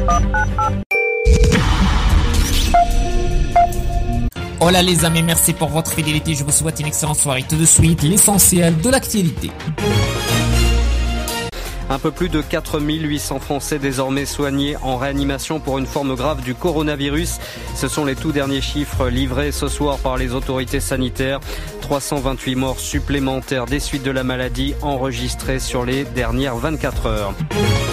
Hola les amis, merci pour votre fidélité. Je vous souhaite une excellente soirée. Tout de suite, l'essentiel de l'actualité. Un peu plus de 4800 Français désormais soignés en réanimation pour une forme grave du coronavirus. Ce sont les tout derniers chiffres livrés ce soir par les autorités sanitaires. 328 morts supplémentaires des suites de la maladie enregistrées sur les dernières 24 heures.